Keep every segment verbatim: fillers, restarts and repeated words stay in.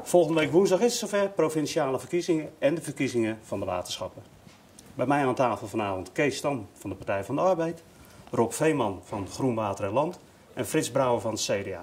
Volgende week woensdag is het zover, provinciale verkiezingen en de verkiezingen van de waterschappen. Bij mij aan tafel vanavond Kees Stam van de Partij van de Arbeid, Rob Veeman van Groen Water en Land en Frits Brouwer van het C D A.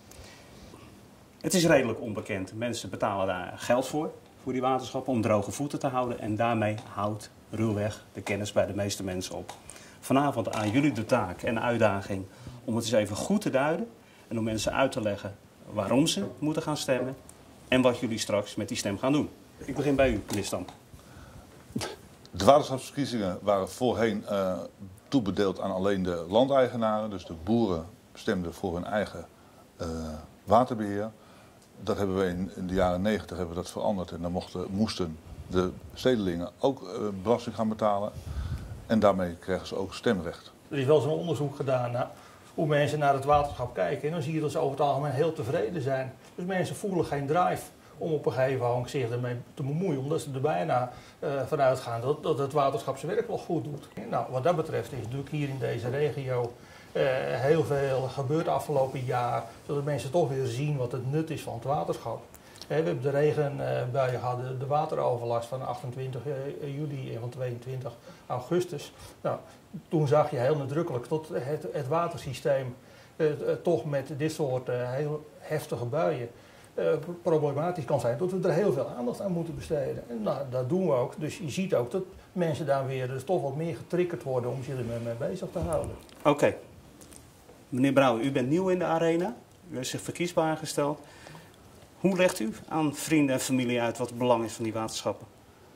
Het is redelijk onbekend. Mensen betalen daar geld voor, voor die waterschappen, om droge voeten te houden. En daarmee houdt ruwweg de kennis bij de meeste mensen op. Vanavond aan jullie de taak en de uitdaging om het eens even goed te duiden. En om mensen uit te leggen waarom ze moeten gaan stemmen. En wat jullie straks met die stem gaan doen. Ik begin bij u, meneer Stam. De waterschapsverkiezingen waren voorheen uh, toebedeeld aan alleen de landeigenaren. Dus de boeren stemden voor hun eigen uh, waterbeheer. Dat hebben we in, in de jaren negentig hebben we dat veranderd. En dan mochten, moesten de stedelingen ook uh, belasting gaan betalen. En daarmee kregen ze ook stemrecht. Er is wel zo'n onderzoek gedaan naar hoe mensen naar het waterschap kijken. En dan zie je dat ze over het algemeen heel tevreden zijn. Dus mensen voelen geen drive om op een gegeven moment zich ermee te bemoeien. Omdat ze er bijna uh, vanuit gaan dat, dat het waterschap zijn werk wel goed doet. Nou, wat dat betreft is natuurlijk hier in deze regio uh, heel veel gebeurd afgelopen jaar. Zodat mensen toch weer zien wat het nut is van het waterschap. We hebben de regenbuien gehad, de wateroverlast van achtentwintig juli en van tweeëntwintig augustus. Nou, toen zag je heel nadrukkelijk dat het, het watersysteem uh, toch met dit soort uh, heel heftige buien uh, problematisch kan zijn. Dat we er heel veel aandacht aan moeten besteden. En nou, dat doen we ook. Dus je ziet ook dat mensen daar weer dus toch wat meer getriggerd worden om zich ermee mee bezig te houden. Oké. Okay. Meneer Brouwer, u bent nieuw in de arena. U heeft zich verkiesbaar gesteld. Hoe legt u aan vrienden en familie uit wat het belang is van die waterschappen?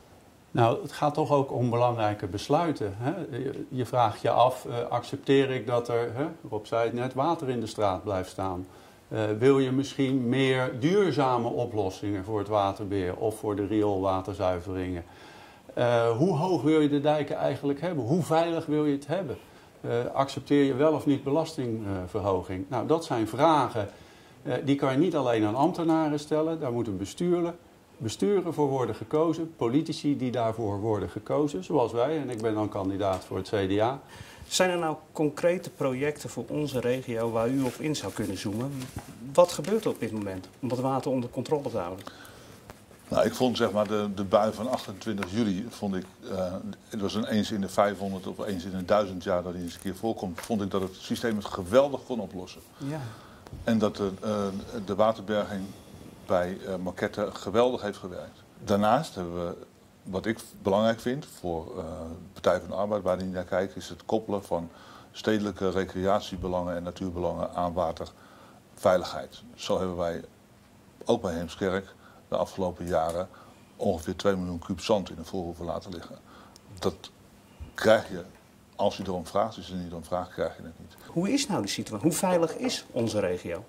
Nou, het gaat toch ook om belangrijke besluiten. Hè? Je vraagt je af, uh, accepteer ik dat er, hè, Rob zei het net, water in de straat blijft staan? Uh, wil je misschien meer duurzame oplossingen voor het waterbeheer of voor de rioolwaterzuiveringen? Uh, hoe hoog wil je de dijken eigenlijk hebben? Hoe veilig wil je het hebben? Uh, accepteer je wel of niet belastingverhoging? Uh, nou, dat zijn vragen. Uh, die kan je niet alleen aan ambtenaren stellen, daar moeten besturen, besturen voor worden gekozen, politici die daarvoor worden gekozen, zoals wij, en ik ben dan kandidaat voor het C D A. Zijn er nou concrete projecten voor onze regio waar u op in zou kunnen zoomen? Wat gebeurt er op dit moment om dat water onder controle te houden? Nou, ik vond zeg maar de, de bui van achtentwintig juli, vond ik, uh, het was een eens in de vijfhonderd of eens in de duizend jaar dat hij eens een keer voorkomt, vond ik dat het systeem het geweldig kon oplossen. Ja. En dat de, uh, de waterberging bij uh, Marquette geweldig heeft gewerkt. Daarnaast hebben we, wat ik belangrijk vind voor uh, de Partij van de Arbeid, waar die naar kijkt, is het koppelen van stedelijke recreatiebelangen en natuurbelangen aan waterveiligheid. Zo hebben wij ook bij Heemskerk de afgelopen jaren ongeveer twee miljoen kuub zand in de voorhoeven laten liggen. Dat krijg je, als je erom vraagt, als je er niet om vraagt, krijg je het niet. Hoe is nou de situatie? Hoe veilig is onze regio?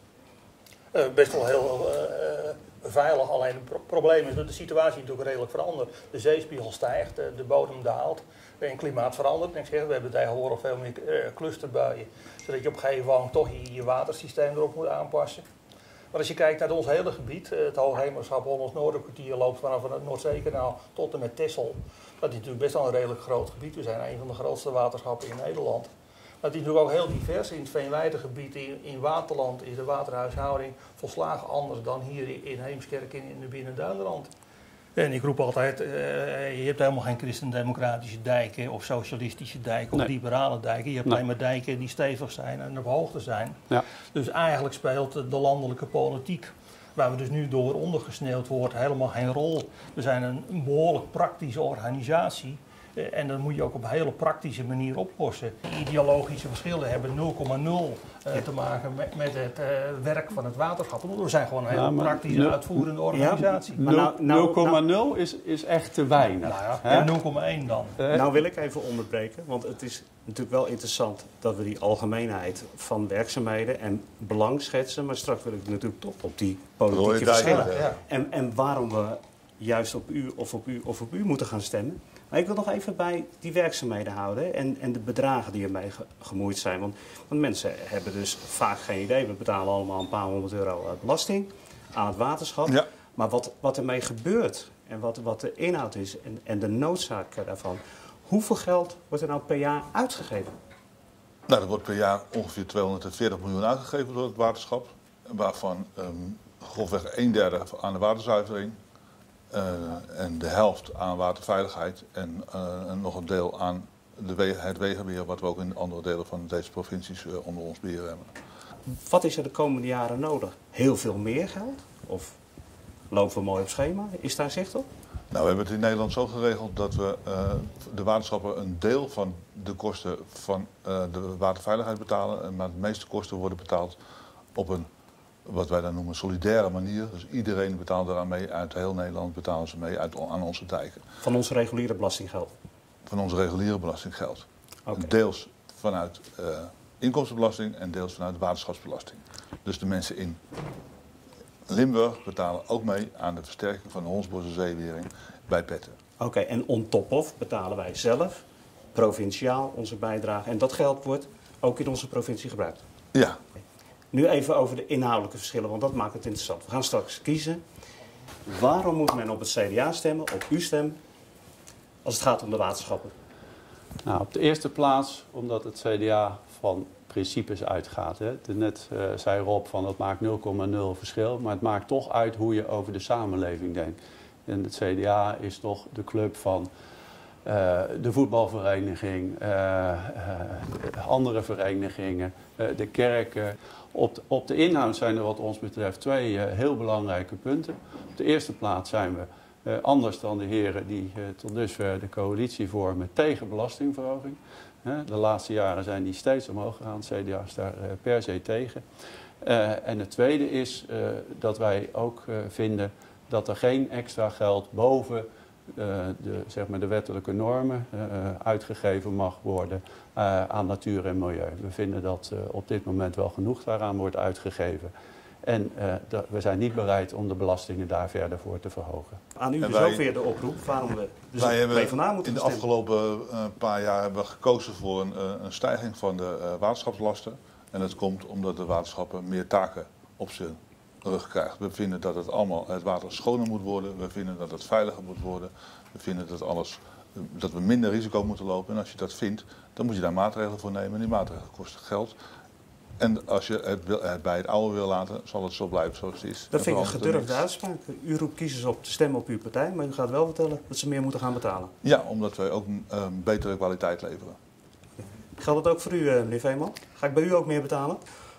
Uh, best wel heel uh, veilig, alleen het pro probleem is dat de situatie natuurlijk redelijk verandert. De zeespiegel stijgt, de, de bodem daalt en het klimaat verandert. En ik zeg, we hebben tegenwoordig veel meer uh, clusterbuien, zodat je op een gegeven moment toch je, je watersysteem erop moet aanpassen. Maar als je kijkt naar ons hele gebied, het Hoogheemraschap Hollands Noorderkwartier loopt vanaf het Noordzeekanaal tot en met Texel. Dat is natuurlijk best wel een redelijk groot gebied. We zijn een van de grootste waterschappen in Nederland. Maar het is natuurlijk ook heel divers. In het veenweidegebied, in, in Waterland, is de waterhuishouding volslagen anders dan hier in Heemskerk in, in de Binnenduinrand. En ik roep altijd, uh, je hebt helemaal geen christendemocratische dijken of socialistische dijken of nee. liberale dijken. Je hebt nee. alleen maar dijken die stevig zijn en op hoogte zijn. Ja. Dus eigenlijk speelt de landelijke politiek, waar we dus nu door ondergesneeuwd worden, helemaal geen rol. We zijn een behoorlijk praktische organisatie. En dat moet je ook op een hele praktische manier oplossen. Ideologische verschillen hebben nul komma nul uh, te maken met, met het uh, werk van het waterschap. We zijn gewoon een hele ja, praktische, nul, uitvoerende organisatie. Ja, nou, nul komma nul is, is echt te weinig. Nou ja, ja nul komma één dan. Uh, nou wil ik even onderbreken, want het is natuurlijk wel interessant dat we die algemeenheid van werkzaamheden en belang schetsen. Maar straks wil ik natuurlijk toch op die politieke verschillen. Ja, ja. En, en waarom we juist op u of op u of op u moeten gaan stemmen. Maar ik wil nog even bij die werkzaamheden houden en, en de bedragen die ermee ge, gemoeid zijn. Want, want mensen hebben dus vaak geen idee. We betalen allemaal een paar honderd euro belasting aan het waterschap. Ja. Maar wat, wat ermee gebeurt en wat, wat de inhoud is en, en de noodzaak daarvan. Hoeveel geld wordt er nou per jaar uitgegeven? Nou, er wordt per jaar ongeveer tweehonderdveertig miljoen uitgegeven door het waterschap. Waarvan um, grofweg een derde aan de waterzuivering. Uh, en de helft aan waterveiligheid en, uh, en nog een deel aan de we het wegenbeheer, wat we ook in andere delen van deze provincies uh, onder ons beheer hebben. Wat is er de komende jaren nodig? Heel veel meer geld? Of lopen we mooi op schema? Is daar zicht op? Nou, we hebben het in Nederland zo geregeld dat we uh, de waterschappen een deel van de kosten van uh, de waterveiligheid betalen. Maar de meeste kosten worden betaald op een, wat wij dan noemen, solidaire manier. Dus iedereen betaalt daaraan mee. Uit heel Nederland betalen ze mee uit, aan onze dijken. Van onze reguliere belastinggeld? Van onze reguliere belastinggeld. Okay. Deels vanuit uh, inkomstenbelasting en deels vanuit de waterschapsbelasting. Dus de mensen in Limburg betalen ook mee aan de versterking van de Hondsbosse zeewering bij Petten. Oké, okay, en on top of betalen wij zelf, provinciaal, onze bijdrage. En dat geld wordt ook in onze provincie gebruikt? Ja. Nu even over de inhoudelijke verschillen, want dat maakt het interessant. We gaan straks kiezen. Waarom moet men op het C D A stemmen, op u stemmen, als het gaat om de waterschappen? Nou, op de eerste plaats omdat het C D A van principes uitgaat. Hè. Net uh, zei Rob van het maakt nul komma nul verschil, maar het maakt toch uit hoe je over de samenleving denkt. En het C D A is toch de club van uh, de voetbalvereniging, uh, uh, andere verenigingen, uh, de kerken. Op de, op de inhoud zijn er wat ons betreft twee uh, heel belangrijke punten. Op de eerste plaats zijn we uh, anders dan de heren die uh, tot dusver de coalitie vormen tegen belastingverhoging. De laatste jaren zijn die steeds omhoog gegaan. Het C D A is daar per se tegen. Uh, en het tweede is uh, dat wij ook uh, vinden dat er geen extra geld boven uh, de, zeg maar de wettelijke normen uh, uitgegeven mag worden uh, aan natuur en milieu. We vinden dat uh, op dit moment wel genoeg daaraan wordt uitgegeven. En uh, dat, we zijn niet bereid om de belastingen daar verder voor te verhogen. Aan u dus wij, ook weer de oproep waarom we dus wij hebben PvdA moeten in de stemmen. afgelopen uh, paar jaar hebben we gekozen voor een, uh, een stijging van de uh, waterschapslasten. En dat komt omdat de waterschappen meer taken op zijn rug krijgen. We vinden dat het, allemaal, het water schoner moet worden. We vinden dat het veiliger moet worden. We vinden dat, alles, dat we minder risico moeten lopen. En als je dat vindt, dan moet je daar maatregelen voor nemen. En die maatregelen kosten geld. En als je het, wil, het bij het oude wil laten, zal het zo blijven zoals het is. Dat vind ik een gedurfde uitspraak. U roept kiezers op te stemmen op uw partij, maar u gaat wel vertellen dat ze meer moeten gaan betalen. Ja, omdat wij ook een uh, betere kwaliteit leveren. Geldt dat ook voor u, uh, meneer Veeman? Ga ik bij u ook meer betalen?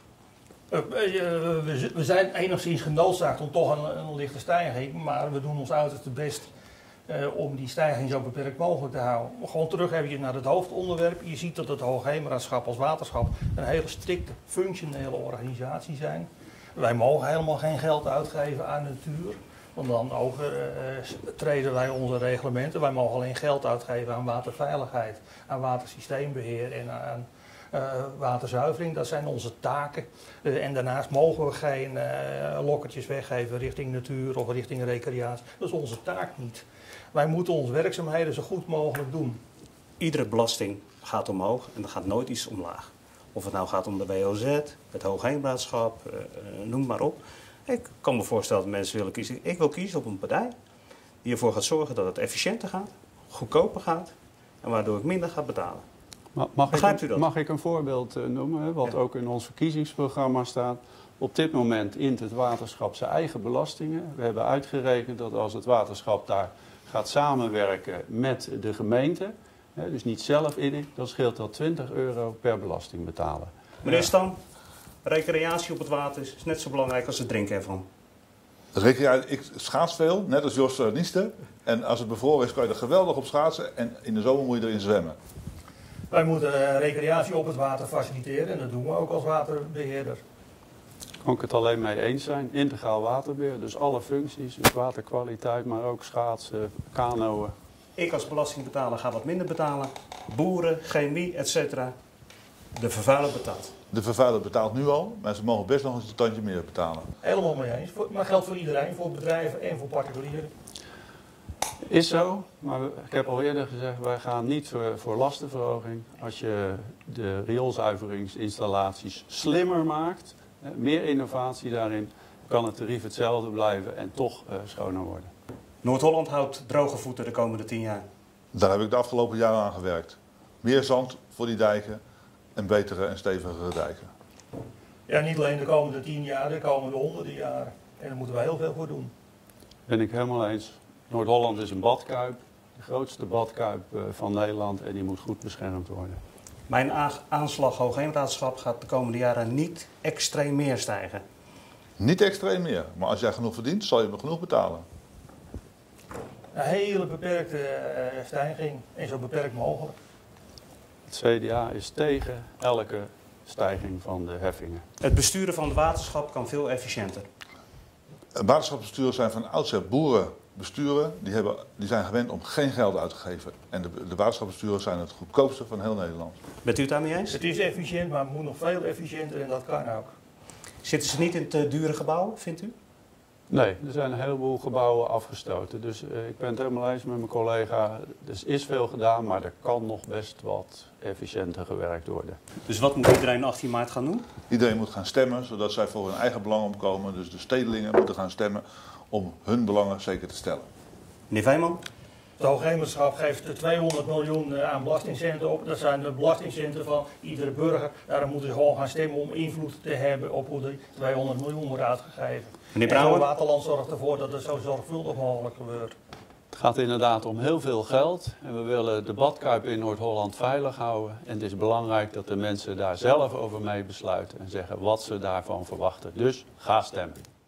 Uh, we, we zijn enigszins genoodzaakt om toch een, een lichte stijging, maar we doen ons uiterste best uh, om die stijging zo beperkt mogelijk te houden. Gewoon terug even naar het hoofdonderwerp. Je ziet dat het Hoogheemraadschap als waterschap een hele strikte, functionele organisatie zijn. Wij mogen helemaal geen geld uitgeven aan natuur, want dan overtreden wij onze reglementen. Wij mogen alleen geld uitgeven aan waterveiligheid, aan watersysteembeheer en aan uh, waterzuivering. Dat zijn onze taken. Uh, en daarnaast mogen we geen uh, lokkertjes weggeven richting natuur of richting recreatie. Dat is onze taak niet. Wij moeten onze werkzaamheden zo goed mogelijk doen. Iedere belasting gaat omhoog en er gaat nooit iets omlaag. Of het nou gaat om de W O Z, het Hoogheemraadschap, uh, noem maar op. Ik kan me voorstellen dat mensen willen kiezen. Ik wil kiezen op een partij die ervoor gaat zorgen dat het efficiënter gaat, goedkoper gaat en waardoor ik minder ga betalen. Mag Begrijpt ik, u dat? Mag ik een voorbeeld uh, noemen, hè, wat ja. ook in ons verkiezingsprogramma staat? Op dit moment int het waterschap zijn eigen belastingen. We hebben uitgerekend dat als het waterschap daar gaat samenwerken met de gemeente, hè, dus niet zelf in, dan scheelt dat twintig euro per belasting betalen. Meneer Stam, recreatie op het water is net zo belangrijk als het drinken ervan. Recreatie, ik schaats veel, net als Jos uh, Nieste. En als het bevroren is, kan je er geweldig op schaatsen. En in de zomer moet je erin zwemmen. Wij moeten uh, recreatie op het water faciliteren en dat doen we ook als waterbeheerder. Kan ik het alleen mee eens zijn. Integraal waterbeheer, dus alle functies, dus waterkwaliteit, maar ook schaatsen, kanoën. Ik als belastingbetaler ga wat minder betalen. Boeren, chemie, et cetera. De vervuiler betaalt. De vervuiler betaalt nu al, maar ze mogen best nog eens een tandje meer betalen. Helemaal mee eens. Maar geldt voor iedereen, voor bedrijven en voor particulieren. Is zo, maar ik heb al eerder gezegd, wij gaan niet voor, voor lastenverhoging. Als je de rioolzuiveringsinstallaties slimmer maakt, meer innovatie daarin, kan het tarief hetzelfde blijven en toch uh, schoner worden. Noord-Holland houdt droge voeten de komende tien jaar. Daar heb ik de afgelopen jaren aan gewerkt. Meer zand voor die dijken en betere en stevigere dijken. Ja, niet alleen de komende tien jaar, de komende honderden jaren. En daar moeten we heel veel voor doen. Ben ik helemaal eens. Noord-Holland is een badkuip. De grootste badkuip van Nederland en die moet goed beschermd worden. Mijn aanslag hoogheemraadschap gaat de komende jaren niet extreem meer stijgen. Niet extreem meer, maar als jij genoeg verdient, zal je me genoeg betalen. Een hele beperkte uh, stijging en zo beperkt mogelijk. Het C D A is tegen elke stijging van de heffingen. Het besturen van het waterschap kan veel efficiënter. Waterschapsbestuurders zijn van oudsher boerenbesturen. Die, hebben, die zijn gewend om geen geld uit te geven. En de, de waterschapsbestuurders zijn het goedkoopste van heel Nederland. Bent u het daarmee eens? Het is efficiënt, maar het moet nog veel efficiënter en dat kan ook. Zitten ze niet in te dure gebouwen, vindt u? Nee, er zijn een heleboel gebouwen afgestoten. Dus uh, ik ben het helemaal eens met mijn collega. Er is veel gedaan, maar er kan nog best wat efficiënter gewerkt worden. Dus wat moet iedereen achttien maart gaan doen? Iedereen moet gaan stemmen, zodat zij voor hun eigen belang opkomen. Dus de stedelingen moeten gaan stemmen om hun belangen zeker te stellen. Meneer Veeman? Het hoogheemraadschap geeft tweehonderd miljoen aan belastingcenten op. Dat zijn de belastingcenten van iedere burger. Daarom moeten ze gewoon gaan stemmen om invloed te hebben op hoe die tweehonderd miljoen wordt uitgegeven. Meneer En Brouwer? Waterland zorgt ervoor dat het zo zorgvuldig mogelijk gebeurt. Het gaat inderdaad om heel veel geld. En we willen de badkuip in Noord-Holland veilig houden. En het is belangrijk dat de mensen daar zelf over mee besluiten. En zeggen wat ze daarvan verwachten. Dus ga stemmen.